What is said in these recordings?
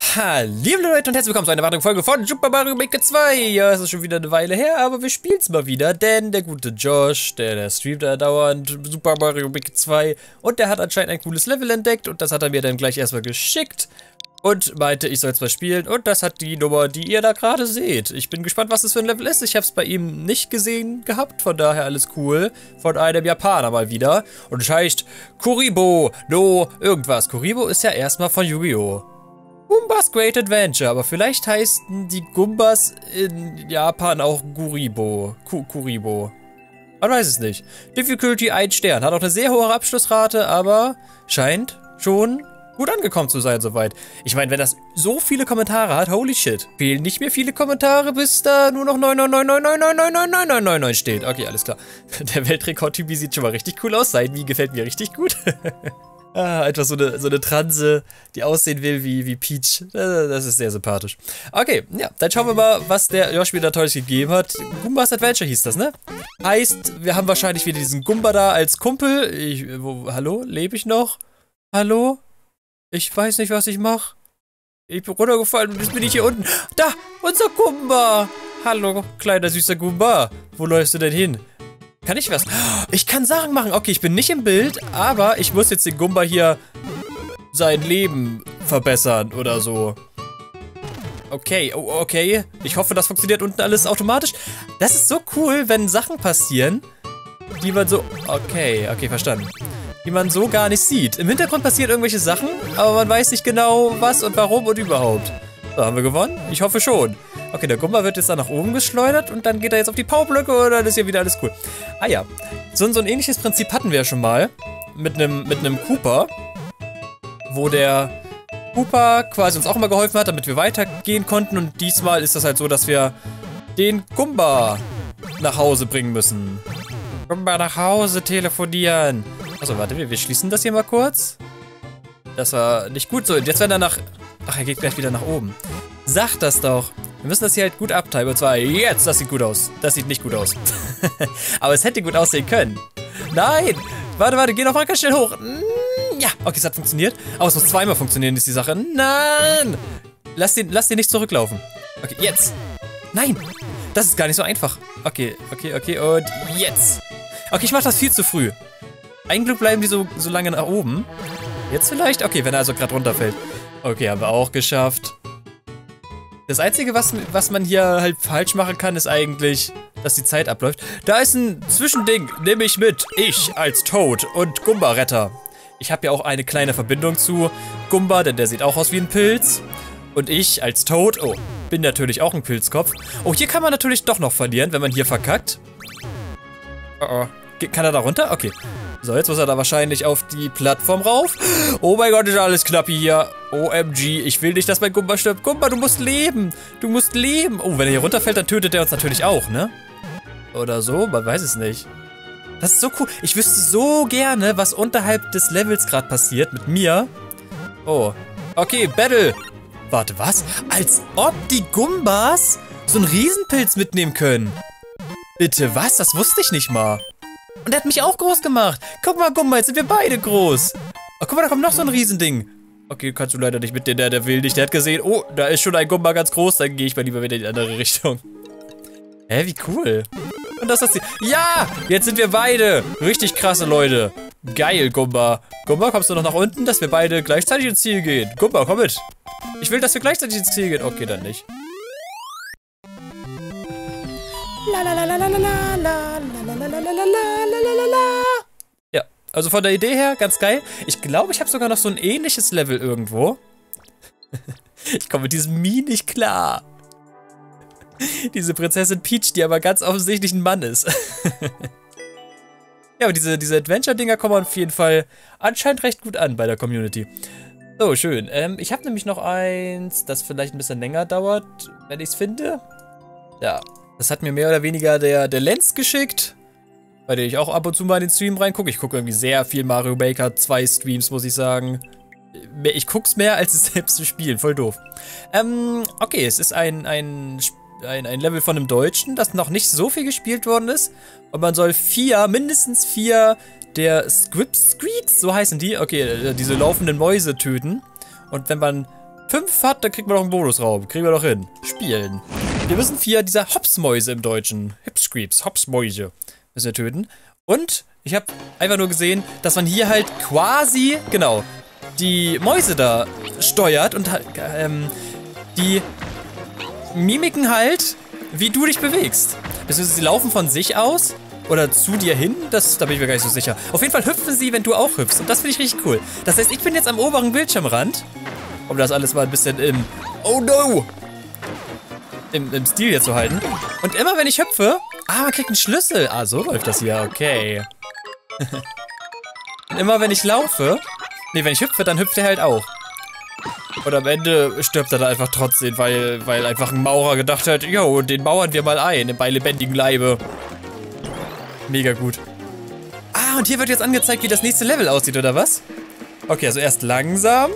Liebe Leute und herzlich willkommen zu einer weiteren Folge von Super Mario Maker 2. Ja, es ist schon wieder eine Weile her, aber wir spielen es mal wieder, denn der gute Josh, der streamt da dauernd Super Mario Maker 2 und der hat anscheinend ein cooles Level entdeckt und das hat er mir dann gleich erstmal geschickt und meinte, ich soll es mal spielen und das hat die Nummer, die ihr da gerade seht. Ich bin gespannt, was das für ein Level ist. Ich habe es bei ihm nicht gesehen gehabt, von daher alles cool. Von einem Japaner mal wieder und es heißt Kuribo no irgendwas. Kuribo ist ja erstmal von Yu-Gi-Oh! Gumbas Great Adventure, aber vielleicht heißen die Gumbas in Japan auch Kuribo. Kuribo. Man weiß es nicht. Difficulty 1 Stern. Hat auch eine sehr hohe Abschlussrate, aber scheint schon gut angekommen zu sein soweit. Ich meine, wenn das so viele Kommentare hat, holy shit. Fehlen nicht mehr viele Kommentare, bis da nur noch 999999999 steht. Okay, alles klar. Der Weltrekord-Typ sieht schon mal richtig cool aus. Seitenwie gefällt mir richtig gut. Etwas so eine Transe, die aussehen will wie Peach. Das ist sehr sympathisch. Okay, ja, dann schauen wir mal, was der Josh wieder Tolles gegeben hat. Gumbas Adventure hieß das, ne? Heißt, wir haben wahrscheinlich wieder diesen Gumba da als Kumpel. Hallo? Lebe ich noch? Hallo? Ich weiß nicht, was ich mache. Ich bin runtergefallen und jetzt bin ich hier unten. Da, unser Gumba. Hallo, kleiner süßer Gumba. Wo läufst du denn hin? Kann ich was? Ich kann Sachen machen. Okay, ich bin nicht im Bild, aber ich muss jetzt den Gumba hier sein Leben verbessern oder so. Okay, okay. Ich hoffe, das funktioniert unten alles automatisch. Das ist so cool, wenn Sachen passieren, die man so... Okay, verstanden. Die man so gar nicht sieht. Im Hintergrund passieren irgendwelche Sachen, aber man weiß nicht genau, was und warum und überhaupt. So, haben wir gewonnen? Ich hoffe schon. Okay, der Gumba wird jetzt da nach oben geschleudert und dann geht er jetzt auf die Powerblöcke und dann ist hier wieder alles cool. Ah ja, so ein ähnliches Prinzip hatten wir ja schon mal mit einem Koopa, wo der Koopa quasi uns auch immer geholfen hat, damit wir weitergehen konnten und diesmal ist das halt so, dass wir den Gumba nach Hause bringen müssen. Gumba nach Hause telefonieren. Achso, warte, wir schließen das hier mal kurz. Das war nicht gut so. Jetzt wenn er nach... Ach, er geht gleich wieder nach oben. Sag das doch. Wir müssen das hier halt gut abtreiben. Und zwar jetzt. Das sieht gut aus. Das sieht nicht gut aus. Aber es hätte gut aussehen können. Nein. Warte. Geh noch mal ganz schnell hoch. Ja. Okay, es hat funktioniert. Aber es muss zweimal funktionieren, ist die Sache. Nein. Lass den nicht zurücklaufen. Okay, jetzt. Nein. Das ist gar nicht so einfach. Okay. Und jetzt. Okay, ich mach das viel zu früh. Ein Glück bleiben die so lange nach oben. Jetzt vielleicht? Okay, wenn er also gerade runterfällt. Okay, haben wir auch geschafft. Das Einzige, was man hier halt falsch machen kann, ist eigentlich, dass die Zeit abläuft. Da ist ein Zwischending, nehme ich mit. Ich als Toad und Gumba-Retter. Ich habe ja auch eine kleine Verbindung zu Gumba, denn der sieht auch aus wie ein Pilz. Und ich als Toad, bin natürlich auch ein Pilzkopf. Oh, hier kann man natürlich doch noch verlieren, wenn man hier verkackt. Kann er da runter? Okay. So, jetzt muss er da wahrscheinlich auf die Plattform rauf. Oh mein Gott, ist alles knappi hier. OMG, ich will nicht, dass mein Gumba stirbt. Gumba, du musst leben. Du musst leben. Oh, wenn er hier runterfällt, dann tötet er uns natürlich auch, ne? Oder so, man weiß es nicht. Das ist so cool. Ich wüsste so gerne, was unterhalb des Levels gerade passiert mit mir. Oh, okay, Battle. Warte, was? Als ob die Gumbas so einen Riesenpilz mitnehmen können. Bitte, was? Das wusste ich nicht mal. Und er hat mich auch groß gemacht. Guck mal, Gumba, jetzt sind wir beide groß. Oh, guck mal, da kommt noch so ein Riesending. Okay, kannst du leider nicht mit den, der will nicht. Der hat gesehen, oh, da ist schon ein Gumba ganz groß. Dann gehe ich mal lieber wieder in die andere Richtung. Hä, wie cool. Und das ist die... Ja, jetzt sind wir beide. Richtig krasse Leute. Geil, Gumba. Gumba, kommst du noch nach unten, dass wir beide gleichzeitig ins Ziel gehen? Gumba, komm mit. Ich will, dass wir gleichzeitig ins Ziel gehen. Okay, dann nicht. Ja, also von der Idee her ganz geil. Ich glaube, ich habe sogar noch so ein ähnliches Level irgendwo. Ich komme mit diesem Mii nicht klar. Diese Prinzessin Peach, die aber ganz offensichtlich ein Mann ist. Ja, aber diese Adventure-Dinger kommen auf jeden Fall anscheinend recht gut an bei der Community. So, schön. Ich habe nämlich noch eins, das vielleicht ein bisschen länger dauert, wenn ich es finde. Ja. Das hat mir mehr oder weniger der Lenz geschickt, bei dem ich auch ab und zu mal in den Stream reingucke. Ich gucke irgendwie sehr viel Mario Maker 2 Streams, muss ich sagen. Ich guck's mehr, als es selbst zu spielen. Voll doof. Okay, es ist ein Level von einem Deutschen, das noch nicht so viel gespielt worden ist. Und man soll mindestens vier der Squeaks, so heißen die. Okay, diese laufenden Mäuse töten. Und wenn man 5 hat, dann kriegen wir noch einen Bonusraum. Kriegen wir doch hin. Spielen. Wir müssen 4 dieser Hopsmäuse im Deutschen. Hipscreeps, Hopsmäuse. Müssen wir töten. Und ich habe einfach nur gesehen, dass man hier halt quasi, genau, die Mäuse da steuert und die mimiken halt, wie du dich bewegst. Beziehungsweise sie laufen von sich aus oder zu dir hin, da bin ich mir gar nicht so sicher. Auf jeden Fall hüpfen sie, wenn du auch hüpfst und das finde ich richtig cool. Das heißt, ich bin jetzt am oberen Bildschirmrand, um das alles mal ein bisschen im, oh no, im Stil hier zu halten. Und immer wenn ich hüpfe, man kriegt einen Schlüssel. Ah, so läuft das hier, okay. Und immer wenn ich laufe, nee, wenn ich hüpfe, dann hüpft er halt auch. Und am Ende stirbt er da einfach trotzdem, weil einfach ein Maurer gedacht hat, jo, den mauern wir mal ein, bei lebendigem Leibe. Mega gut. Und hier wird jetzt angezeigt, wie das nächste Level aussieht, oder was? Okay, also erst langsam.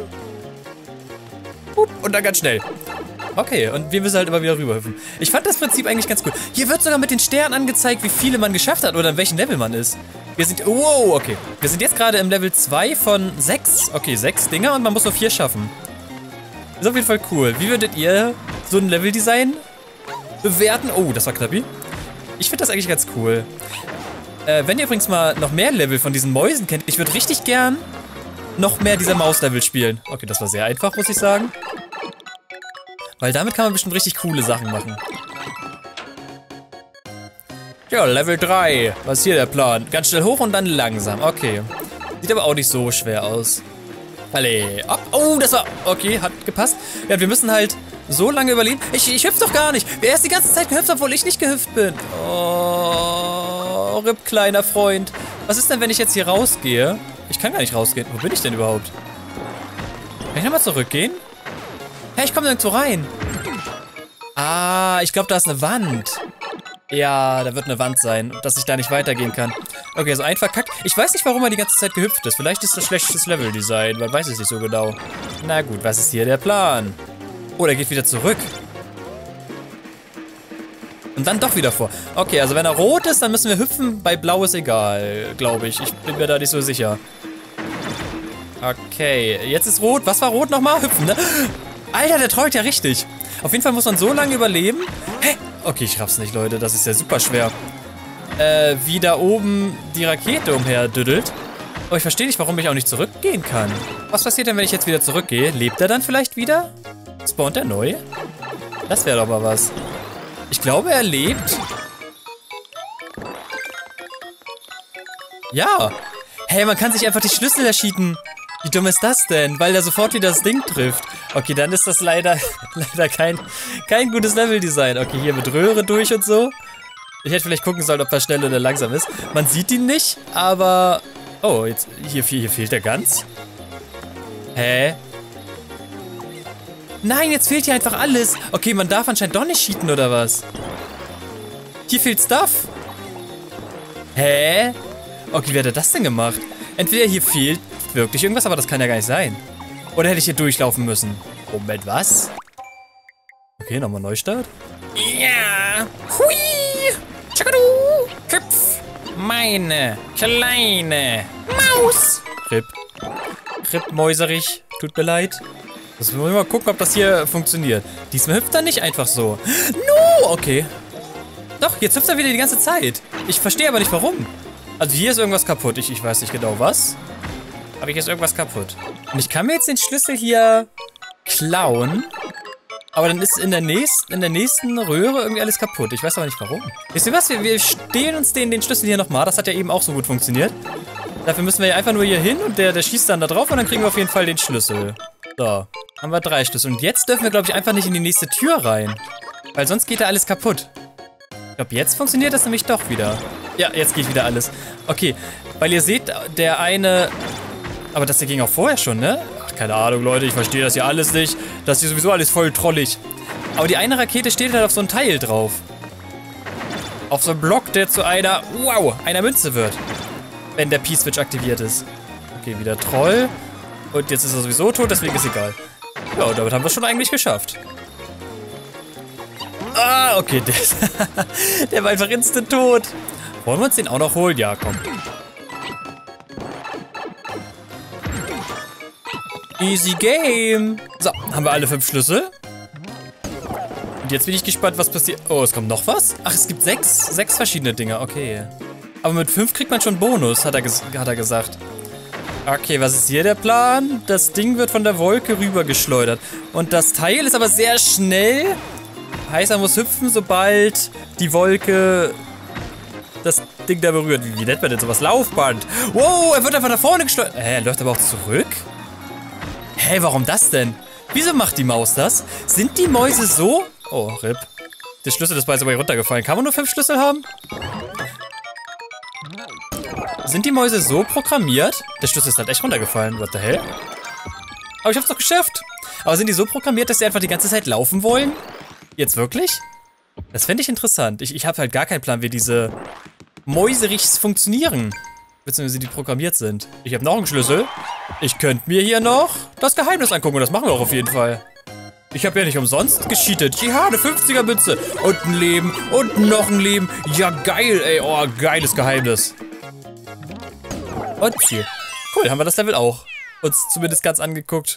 Und dann ganz schnell. Okay, und wir müssen halt immer wieder rüberhüpfen. Ich fand das Prinzip eigentlich ganz cool. Hier wird sogar mit den Sternen angezeigt, wie viele man geschafft hat oder in welchem Level man ist. Wir sind, wow, okay. Wir sind jetzt gerade im Level 2 von 6. Okay, 6 Dinger und man muss nur 4 schaffen. Ist auf jeden Fall cool. Wie würdet ihr so ein Leveldesign bewerten? Oh, das war knappi. Ich finde das eigentlich ganz cool. Wenn ihr übrigens mal noch mehr Level von diesen Mäusen kennt, ich würde richtig gern noch mehr dieser Mauslevel spielen. Okay, das war sehr einfach, muss ich sagen. Weil damit kann man bestimmt richtig coole Sachen machen. Ja, Level 3. Was ist hier der Plan? Ganz schnell hoch und dann langsam. Okay. Sieht aber auch nicht so schwer aus. Allez. Oh, das war... Okay, hat gepasst. Ja, wir müssen halt so lange überleben. Ich hüpf doch gar nicht. Wer ist die ganze Zeit gehüpft, obwohl ich nicht gehüpft bin? Oh, RIP, kleiner Freund. Was ist denn, wenn ich jetzt hier rausgehe? Ich kann gar nicht rausgehen. Wo bin ich denn überhaupt? Kann ich nochmal zurückgehen? Hey, ich komme nirgendwo rein. Ich glaube, da ist eine Wand. Ja, da wird eine Wand sein, dass ich da nicht weitergehen kann. Okay, also ein verkackt. Ich weiß nicht, warum er die ganze Zeit gehüpft ist. Vielleicht ist das schlechtes Leveldesign. Man weiß es nicht so genau. Na gut, was ist hier der Plan? Oh, der geht wieder zurück. Und dann doch wieder vor. Okay, also wenn er rot ist, dann müssen wir hüpfen. Bei blau ist egal, glaube ich. Ich bin mir da nicht so sicher. Okay, jetzt ist rot. Was war rot nochmal? Hüpfen, ne? Alter, der trollt ja richtig. Auf jeden Fall muss man so lange überleben. Hä? Okay, ich raff's nicht, Leute. Das ist ja super schwer. Wie da oben die Rakete umherdüdelt. Aber ich verstehe nicht, warum ich auch nicht zurückgehen kann. Was passiert denn, wenn ich jetzt wieder zurückgehe? Lebt er dann vielleicht wieder? Spawnt er neu? Das wäre doch mal was. Ich glaube, er lebt. Ja. Hey, man kann sich einfach die Schlüssel erschießen. Wie dumm ist das denn? Weil er sofort wieder das Ding trifft. Okay, dann ist das leider kein gutes Leveldesign. Okay, hier mit Röhre durch und so. Ich hätte vielleicht gucken sollen, ob er schnell oder langsam ist. Man sieht ihn nicht, aber... Oh, jetzt hier fehlt er ganz. Hä? Nein, jetzt fehlt hier einfach alles. Okay, man darf anscheinend doch nicht cheaten, oder was? Hier fehlt Stuff. Hä? Okay, wie hat er das denn gemacht? Entweder hier fehlt wirklich irgendwas, aber das kann ja gar nicht sein. Oder hätte ich hier durchlaufen müssen? Moment, was? Okay, nochmal Neustart. Ja. Hui. Tschakadu. Hüpf. Meine kleine Maus. Rip. Rip, Mäuserich. Tut mir leid. Müssen wir mal gucken, ob das hier funktioniert. Diesmal hüpft er nicht einfach so. No! Okay. Doch, jetzt hüpft er wieder die ganze Zeit. Ich verstehe aber nicht, warum. Also hier ist irgendwas kaputt. Ich weiß nicht genau was. Aber hier ist irgendwas kaputt. Und ich kann mir jetzt den Schlüssel hier klauen. Aber dann ist in der nächsten Röhre irgendwie alles kaputt. Ich weiß aber nicht warum. Wisst ihr was? Wir stehlen uns den Schlüssel hier nochmal. Das hat ja eben auch so gut funktioniert. Dafür müssen wir ja einfach nur hier hin und der schießt dann da drauf und dann kriegen wir auf jeden Fall den Schlüssel. So, haben wir 3 Schlüssel. Und jetzt dürfen wir, glaube ich, einfach nicht in die nächste Tür rein. Weil sonst geht da alles kaputt. Ich glaube, jetzt funktioniert das nämlich doch wieder. Ja, jetzt geht wieder alles. Okay, weil ihr seht, der eine... Aber das hier ging auch vorher schon, ne? Ach, keine Ahnung, Leute, ich verstehe das hier alles nicht. Das ist hier sowieso alles voll trollig. Aber die eine Rakete steht halt auf so ein Teil drauf. Auf so einem Block, der zu einer Münze wird. Wenn der P-Switch aktiviert ist. Okay, wieder Troll. Und jetzt ist er sowieso tot, deswegen ist egal. Ja, und damit haben wir es schon eigentlich geschafft. Ah, okay, der war einfach instant tot. Wollen wir uns den auch noch holen? Ja, komm. Easy Game. So, haben wir alle 5 Schlüssel. Und jetzt bin ich gespannt, was passiert. Oh, es kommt noch was? Ach, es gibt 6 verschiedene Dinge. Okay. Aber mit 5 kriegt man schon Bonus, hat er gesagt. Okay, was ist hier der Plan? Das Ding wird von der Wolke rübergeschleudert. Und das Teil ist aber sehr schnell. Heißt, er muss hüpfen, sobald die Wolke das Ding da berührt. Wie nennt man denn sowas? Laufband. Wow, er wird einfach nach vorne geschleudert. Er läuft aber auch zurück? Hä, warum das denn? Wieso macht die Maus das? Sind die Mäuse so? Oh, RIP. Der Schlüssel ist by the way runtergefallen. Kann man nur 5 Schlüssel haben? Sind die Mäuse so programmiert? Der Schlüssel ist halt echt runtergefallen. What the hell? Aber ich hab's doch geschafft. Aber sind die so programmiert, dass sie einfach die ganze Zeit laufen wollen? Jetzt wirklich? Das fände ich interessant. Ich habe halt gar keinen Plan, wie diese Mäuserichs funktionieren. Beziehungsweise die programmiert sind. Ich habe noch einen Schlüssel. Ich könnte mir hier noch das Geheimnis angucken. Und das machen wir auch auf jeden Fall. Ich habe ja nicht umsonst gecheatet. Ja, eine 50er-Münze. Und ein Leben. Und noch ein Leben. Ja, geil, ey. Oh, geiles Geheimnis. Und Ziel. Cool, haben wir das Level auch. Uns zumindest ganz angeguckt.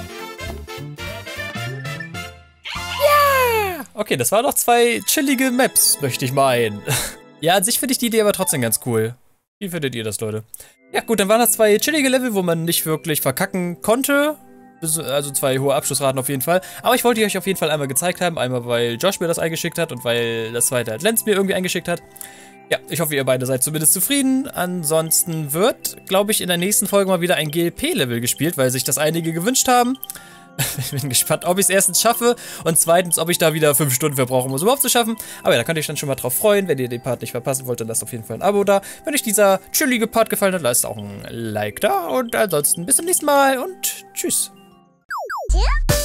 Ja! Okay, das waren noch 2 chillige Maps, möchte ich meinen. Ja, an sich finde ich die Idee aber trotzdem ganz cool. Wie findet ihr das, Leute? Ja gut, dann waren das 2 chillige Level, wo man nicht wirklich verkacken konnte. Also 2 hohe Abschlussraten auf jeden Fall. Aber ich wollte euch auf jeden Fall einmal gezeigt haben. Einmal, weil Josh mir das eingeschickt hat und weil das zweite halt Lenz mir irgendwie eingeschickt hat. Ja, ich hoffe, ihr beide seid zumindest zufrieden. Ansonsten wird, glaube ich, in der nächsten Folge mal wieder ein GLP-Level gespielt, weil sich das einige gewünscht haben. Ich bin gespannt, ob ich es erstens schaffe und zweitens, ob ich da wieder 5 Stunden verbrauche, um es überhaupt zu schaffen. Aber ja, da könnt ihr euch dann schon mal drauf freuen. Wenn ihr den Part nicht verpassen wollt, dann lasst auf jeden Fall ein Abo da. Wenn euch dieser chillige Part gefallen hat, lasst auch ein Like da. Und ansonsten bis zum nächsten Mal und tschüss. Ja?